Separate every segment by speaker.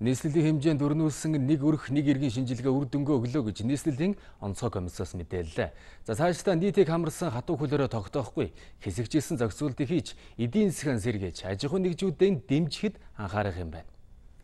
Speaker 1: Нийслэлийн хэмжээнд өрнүүлсэн нэг өрх нэг иргэн шинжилгээ үр дүнгээ өглөө гэж нийслэлийн онцгой комиссаас мэдээллээ. За цаашдаа нийтийг хамарсан хатуу хөлөөрөө тогтоохгүй хэсэгчилсэн зохицуултыг хийж эдийн засгийн сэргээж аж ахуйн нэгжүүдийн дэмжихэд анхаарах юм байна.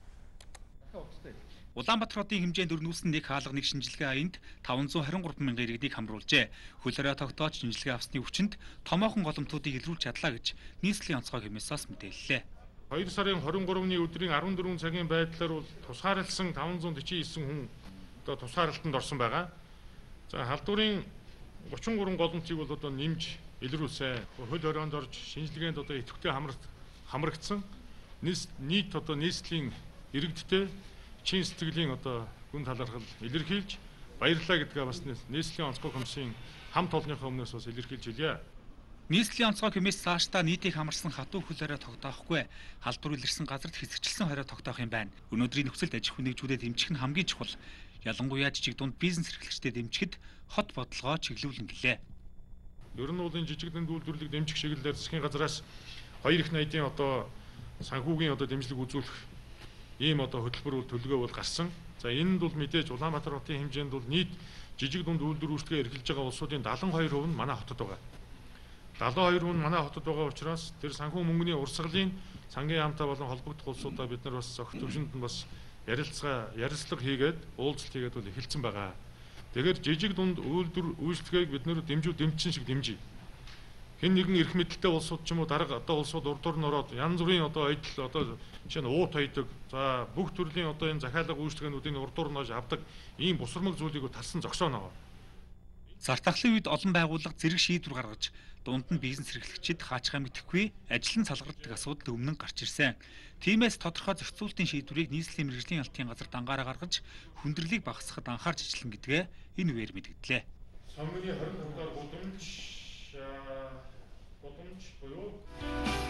Speaker 2: Улаанбаатар хотын хэмжээнд өрнүүлсэн нэг хаалга нэг шинжилгээ аянд 523 мянган иргэнийг хамруулжээ. Хөлөөрөө тогтоож шинжилгээ авсны хүчинд томоохон голомтуудыг илрүүлж чадлаа гэж нийслэлийн онцгой комиссаас мэдээллээ.
Speaker 3: 2 сарын 23-ны өдрийн 14 цагийн байдлаар бол тусгаарлсан 549 хүн одоо тусгаарлалтанд орсон байгаа. За халдварын 33 голомтыг бол одоо нэмж илрүүлсэн. Хөл хорионд орж шинжилгээнд одоо идэвхтэй хамрагдсан нийт одоо нийслэлийн иргэдтэй чин сэтгэлийн одоо гүн талархал илэрхийлж баярлалаа гэдгээ бас нийслэлийн онцгой комиссийн хамт олонныхоо өмнөөс бас илэрхийлж хэлье.
Speaker 2: Нийслэлийн онцгой комисс цаашдаа нийтийг хамарсан хатуу хөлөөрөө тогтоохгүй халдвар илэрсэн газарт хэсэгчилсэн хороо тогтоох юм байна. Өнөөдрийн нөхцөлд аж ахуйн нэгжүүдэд дэмжих нь хамгийн чухал. Ялангуяа жижиг дунд бизнес эрхлэгчдэд дэмжихэд хот бодлогоо чиглүүлэн гэлээ.
Speaker 3: Ер нь бол энэ жижиг дунд үйлдвэрлэлийг дэмжих чиглэлээр засгийн газраас 2 их найдын одоо санхүүгийн одоо дэмжлэг үзүүлэх ийм одоо хөтөлбөр төлөвлөгөө бол гарсан. За энэнд бол мэдээж Улаанбаатар хотын хэмжээнд бол нийт жижиг дунд үйлдвэр үүсгээ эрхэлж байгаа улсуудын 72% нь манай хотод байгаа. 72% нь манай хотод байгаа учраас тэр санхүү мөнгөний урсгалын сангийн яамтай болон холбогдох улсуудаа бид нар бас зохих төвшөнд нь бас ярилцлага хийгээд уулзалт хийгээд бол эхэлсэн байгаа. Тэгэхээр жижиг дунд үйлдвэр үйлчлэгийг бид нэр дэмжин шиг дэмжиж. Хэн нэгэн эрх мэдэлтэй улсууд ч юм уу дарга одоо улсууд урдуур нь ороод янз бүрийн одоо ойдл одоо жишээ нь уут хоёдог. За бүх төрлийн одоо энэ захиалга үйлчлэгээнүүдийн урдуур нь авдаг ийм бусармаг зүйлийг талсан зогсоо нөгөө.
Speaker 2: Сартахлын үед олон байгууллага зэрэг шийдвэр гаргаж дунд нь бизнес эрхлэгчид хаачгаа мэдэхгүй ажил нь салгардаг асуудал өмнө гарч ирсэн. Тиймээс тодорхой зохицуултын шийдвэрийг нийслэлийн мэргэжлийн алтын газар дангаараа гаргаж хүндрэлийг багасгахад анхаарч ажиллана гэдгээ энэ үеэр мэдгдлээ.
Speaker 3: Сумны 25 дахь гудамж буюу